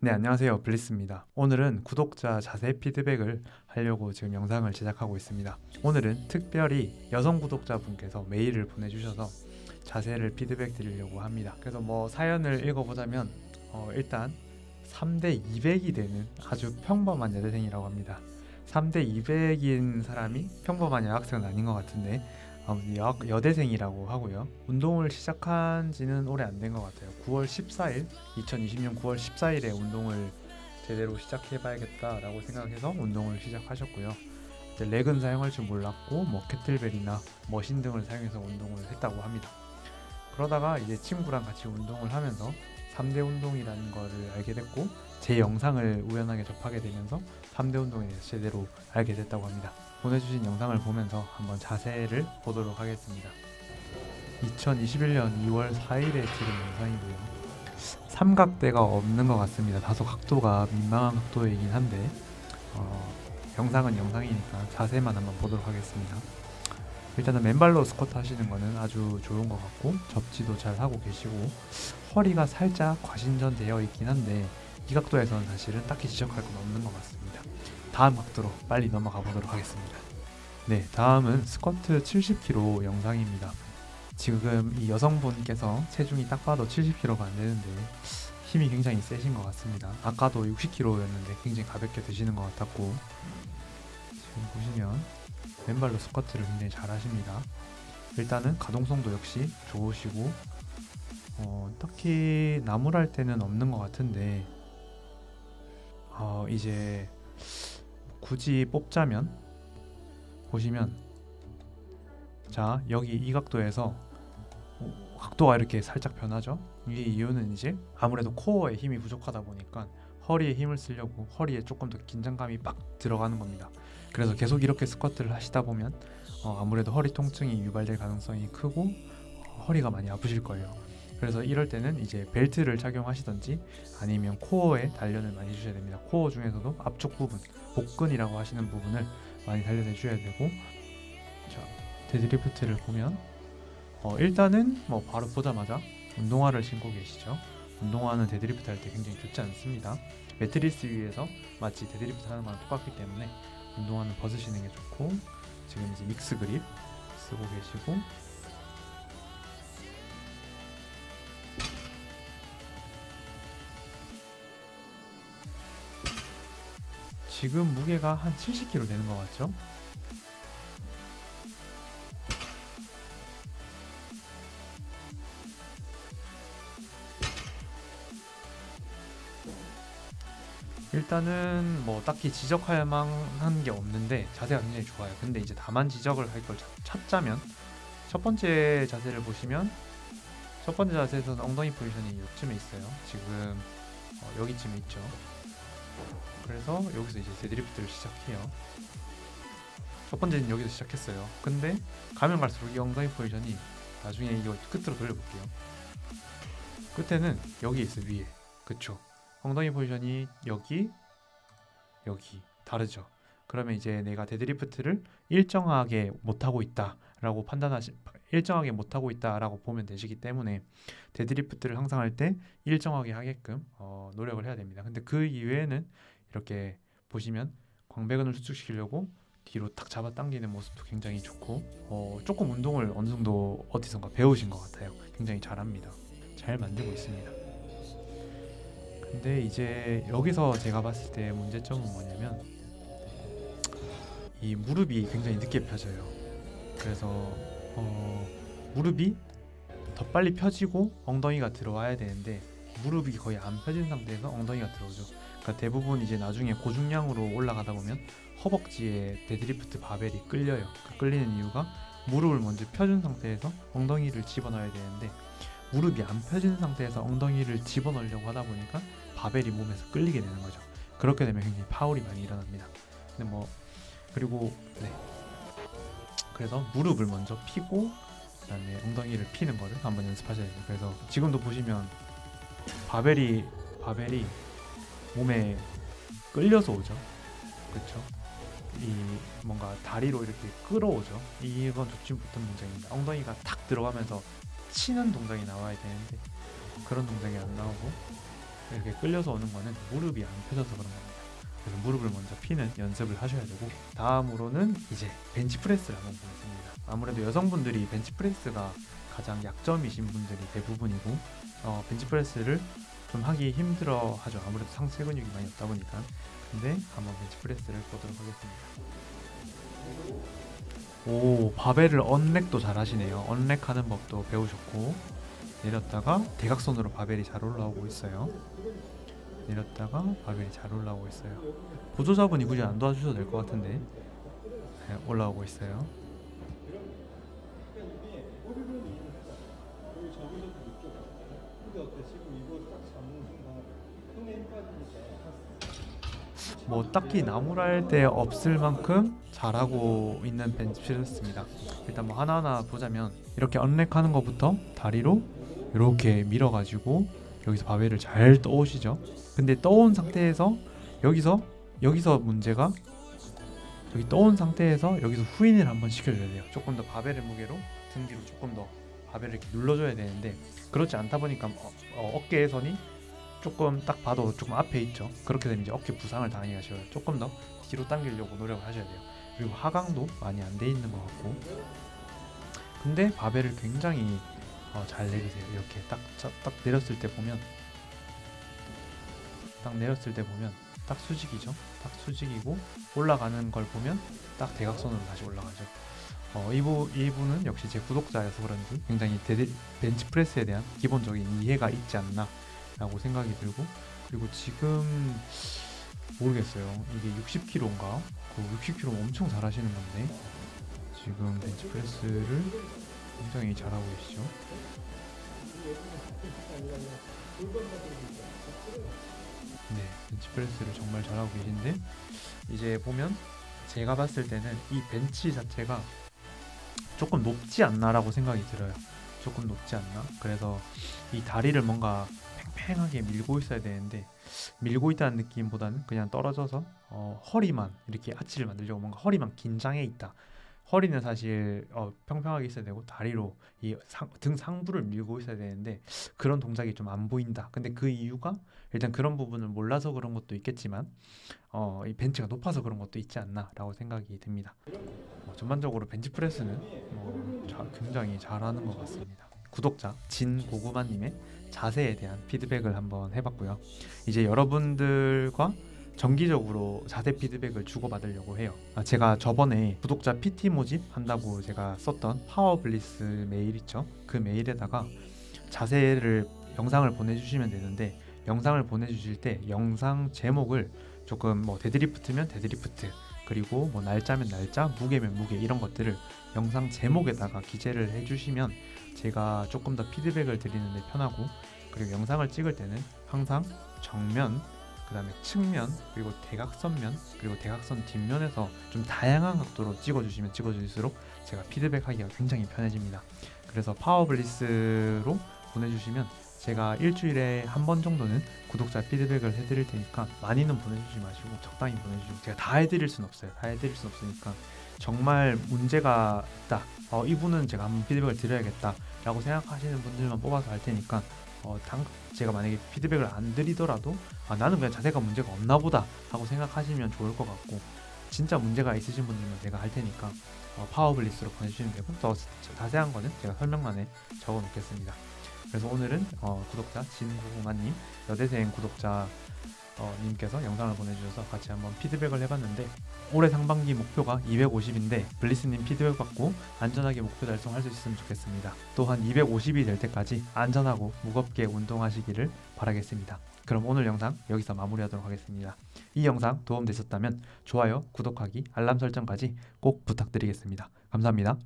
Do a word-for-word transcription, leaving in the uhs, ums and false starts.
네, 안녕하세요. 블리스입니다. 오늘은 구독자 자세 피드백을 하려고 지금 영상을 제작하고 있습니다. 오늘은 특별히 여성 구독자분께서 메일을 보내주셔서 자세를 피드백 드리려고 합니다. 그래서 뭐 사연을 읽어보자면 어, 일단 삼 대 이백이 되는 아주 평범한 여대생이라고 합니다. 삼 대 이백인 사람이 평범한 여학생은 아닌 것 같은데 아무튼 여, 여대생이라고 하고요. 운동을 시작한 지는 오래 안 된 것 같아요. 구월 십사일, 이천이십 년 구월 십사일에 운동을 제대로 시작해봐야겠다라고 생각해서 운동을 시작하셨고요. 이제 렉은 사용할 줄 몰랐고 뭐 캐틀벨이나 머신 등을 사용해서 운동을 했다고 합니다. 그러다가 이제 친구랑 같이 운동을 하면서 삼 대 운동이라는 거를 알게 됐고 제 영상을 우연하게 접하게 되면서 삼 대 운동에 대해서 제대로 알게 됐다고 합니다. 보내주신 영상을 보면서 한번 자세를 보도록 하겠습니다. 이천이십일 년 이월 사일에 찍은 영상이고요. 삼각대가 없는 것 같습니다. 다소 각도가 민망한 각도이긴 한데 어, 영상은 영상이니까 자세만 한번 보도록 하겠습니다. 일단은 맨발로 스쿼트 하시는 거는 아주 좋은 것 같고 접지도 잘 하고 계시고 허리가 살짝 과신전되어 있긴 한데 이 각도에서는 사실은 딱히 지적할 건 없는 것 같습니다. 다음 각도로 빨리 넘어가 보도록 하겠습니다. 네, 다음은 스쿼트 칠십 킬로그램 영상입니다. 지금 이 여성분께서 체중이 딱 봐도 칠십 킬로그램가 안 되는데 힘이 굉장히 세신 것 같습니다. 아까도 육십 킬로그램였는데 굉장히 가볍게 드시는 것 같았고 지금 보시면 맨발로 스쿼트를 굉장히 잘 하십니다. 일단은 가동성도 역시 좋으시고 어, 딱히 나무랄 때는 없는 것 같은데 어, 이제 굳이 뽑자면 보시면 자 여기 이 각도에서 각도가 이렇게 살짝 변하죠. 이 이유는 이제 아무래도 코어에 힘이 부족하다 보니까 허리에 힘을 쓰려고 허리에 조금 더 긴장감이 빡 들어가는 겁니다. 그래서 계속 이렇게 스쿼트를 하시다 보면 어, 아무래도 허리 통증이 유발될 가능성이 크고 어, 허리가 많이 아프실 거예요. 그래서 이럴 때는 이제 벨트를 착용하시던지 아니면 코어에 단련을 많이 해주셔야 됩니다. 코어 중에서도 앞쪽 부분, 복근이라고 하시는 부분을 많이 단련해 주셔야 되고 자, 데드리프트를 보면 어, 일단은 뭐 바로 보자마자 운동화를 신고 계시죠. 운동화는 데드리프트 할 때 굉장히 좋지 않습니다. 매트리스 위에서 마치 데드리프트 하는 거랑 똑같기 때문에 운동화는 벗으시는 게 좋고 지금 이제 믹스 그립 쓰고 계시고 지금 무게가 한 칠십 킬로그램 되는 것 같죠? 일단은 뭐 딱히 지적할 만한 게 없는데 자세가 굉장히 좋아요. 근데 이제 다만 지적을 할 걸 찾자면 첫 번째 자세를 보시면 첫 번째 자세에서는 엉덩이 포지션이 이쯤에 있어요. 지금 어, 여기쯤에 있죠. 그래서 여기서 이제 데드리프트를 시작해요. 첫 번째는 여기서 시작했어요. 근데 가면 갈수록 이 엉덩이 포지션이 나중에 이거 끝으로 돌려볼게요. 끝에는 여기 있어요. 위에. 그쵸? 엉덩이 포지션이 여기 여기 다르죠. 그러면 이제 내가 데드리프트를 일정하게 못하고 있다 라고 판단하시 일정하게 못하고 있다 라고 보면 되시기 때문에 데드리프트를 항상 할 때 일정하게 하게끔 어, 노력을 해야 됩니다. 근데 그 이외에는 이렇게 보시면 광배근을 수축시키려고 뒤로 탁 잡아 당기는 모습도 굉장히 좋고 어, 조금 운동을 어느 정도 어디선가 배우신 것 같아요. 굉장히 잘합니다. 잘 만들고 있습니다. 근데 이제 여기서 제가 봤을 때 문제점은 뭐냐면 이 무릎이 굉장히 늦게 펴져요. 그래서 어, 무릎이 더 빨리 펴지고 엉덩이가 들어와야 되는데 무릎이 거의 안 펴진 상태에서 엉덩이가 들어오죠. 그러니까 대부분 이제 나중에 고중량으로 올라가다 보면 허벅지에 데드리프트 바벨이 끌려요. 그 끌리는 이유가 무릎을 먼저 펴준 상태에서 엉덩이를 집어넣어야 되는데 무릎이 안 펴진 상태에서 엉덩이를 집어넣으려고 하다 보니까 바벨이 몸에서 끌리게 되는 거죠. 그렇게 되면 굉장히 파울이 많이 일어납니다. 근데 뭐 그리고 네. 그래서 무릎을 먼저 피고 그다음에 엉덩이를 피는 거를 한번 연습하셔야 돼요. 그래서 지금도 보시면 바벨이 바벨이 몸에 끌려서 오죠. 그렇죠? 이 뭔가 다리로 이렇게 끌어오죠. 이건 좋지 못한 동작입니다. 엉덩이가 탁 들어가면서 치는 동작이 나와야 되는데 그런 동작이 안 나오고 이렇게 끌려서 오는 거는 무릎이 안 펴져서 그런 겁니다. 그래서 무릎을 먼저 피는 연습을 하셔야 되고, 다음으로는 이제 벤치프레스를 한번 보겠습니다. 아무래도 여성분들이 벤치프레스가 가장 약점이신 분들이 대부분이고, 어, 벤치프레스를 좀 하기 힘들어 하죠. 아무래도 상체 근육이 많이 없다 보니까. 근데 한번 벤치프레스를 보도록 하겠습니다. 오, 바벨을 언렉도 잘 하시네요. 언렉 하는 법도 배우셨고, 내렸다가 대각선으로 바벨이 잘 올라오고 있어요. 내렸다가 바벨이 잘 올라오고 있어요. 보조자분이 굳이 안 도와주셔도 될 것 같은데, 네, 올라오고 있어요. 뭐 딱히 나무랄 데 없을 만큼 잘하고 있는 벤치프레스입니다. 일단 뭐 하나하나 보자면, 이렇게 언렉하는 것부터 다리로 이렇게 밀어가지고 여기서 바벨을 잘 떠오시죠. 근데 떠온 상태에서 여기서 여기서 문제가, 여기 떠온 상태에서 여기서 후인을 한번 시켜줘야 돼요. 조금 더 바벨의 무게로 등 뒤로 조금 더 바벨을 이렇게 눌러줘야 되는데, 그렇지 않다 보니까 어, 어, 어깨선이 조금 딱 봐도 조금 앞에 있죠. 그렇게 되면 이제 어깨 부상을 당하기가 쉬워요. 조금 더 뒤로 당기려고 노력을 하셔야 돼요. 그리고 하강도 많이 안 돼 있는 것 같고, 근데 바벨을 굉장히 어, 잘 내리세요. 이렇게 딱, 딱 내렸을 때 보면, 딱 내렸을 때 보면 딱 수직이죠. 딱 수직이고, 올라가는 걸 보면 딱 대각선으로 다시 올라가죠. 어, 이부, 이분은 역시 제 구독자여서 그런지 굉장히 데드, 벤치프레스에 대한 기본적인 이해가 있지 않나 라고 생각이 들고, 그리고 지금 모르겠어요. 이게 육십 킬로그램인가? 그 육십 킬로그램 엄청 잘하시는 건데, 지금 벤치프레스를 굉장히 잘하고 계시죠. 네, 벤치프레스를 정말 잘하고 계신데, 이제 보면 제가 봤을 때는 이 벤치 자체가 조금 높지 않나라고 생각이 들어요. 조금 높지 않나? 그래서 이 다리를 뭔가 팽팽하게 밀고 있어야 되는데, 밀고 있다는 느낌보다는 그냥 떨어져서 어, 허리만 이렇게 아치를 만들려고 뭔가 허리만 긴장해 있다. 허리는 사실 어, 평평하게 있어야 되고, 다리로 이 등 상부를 밀고 있어야 되는데 그런 동작이 좀 안 보인다. 근데 그 이유가 일단 그런 부분을 몰라서 그런 것도 있겠지만, 어, 이 벤치가 높아서 그런 것도 있지 않나라고 생각이 듭니다. 어, 전반적으로 벤치프레스는 어, 자, 굉장히 잘하는 것 같습니다. 구독자 진고구마님의 자세에 대한 피드백을 한번 해봤고요. 이제 여러분들과 정기적으로 자세 피드백을 주고받으려고 해요. 아, 제가 저번에 구독자 피티 모집 한다고 제가 썼던 파워블리스 메일 있죠. 그 메일에다가 자세를 영상을 보내주시면 되는데, 영상을 보내주실 때 영상 제목을 조금 뭐 데드리프트면 데드리프트, 그리고 뭐 날짜면 날짜, 무게면 무게, 이런 것들을 영상 제목에다가 기재를 해주시면 제가 조금 더 피드백을 드리는 데 편하고, 그리고 영상을 찍을 때는 항상 정면, 그 다음에 측면, 그리고 대각선면, 그리고 대각선 뒷면에서 좀 다양한 각도로 찍어주시면 찍어줄수록 제가 피드백하기가 굉장히 편해집니다. 그래서 파워블리스로 보내주시면 제가 일주일에 한 번 정도는 구독자 피드백을 해드릴 테니까, 많이는 보내주지 마시고 적당히 보내주시고, 제가 다 해드릴 순 없어요. 다 해드릴 순 없으니까 정말 문제가 있다, 어, 이분은 제가 한번 피드백을 드려야겠다 라고 생각하시는 분들만 뽑아서 할 테니까, 어, 당, 제가 만약에 피드백을 안 드리더라도 아, 나는 그냥 자세가 문제가 없나 보다 하고 생각하시면 좋을 것 같고, 진짜 문제가 있으신 분들만 제가 할 테니까 어, 파워블리스로 보내주시면 되고, 더 자세한 거는 제가 설명란에 적어 놓겠습니다. 그래서 오늘은 어, 구독자 진구구마님, 여대생 구독자 어, 님께서 영상을 보내주셔서 같이 한번 피드백을 해봤는데, 올해 상반기 목표가 이백오십인데 블리스님 피드백 받고 안전하게 목표 달성할 수 있으면 좋겠습니다. 또한 이백오십이 될 때까지 안전하고 무겁게 운동하시기를 바라겠습니다. 그럼 오늘 영상 여기서 마무리하도록 하겠습니다. 이 영상 도움되셨다면 좋아요, 구독하기, 알람 설정까지 꼭 부탁드리겠습니다. 감사합니다.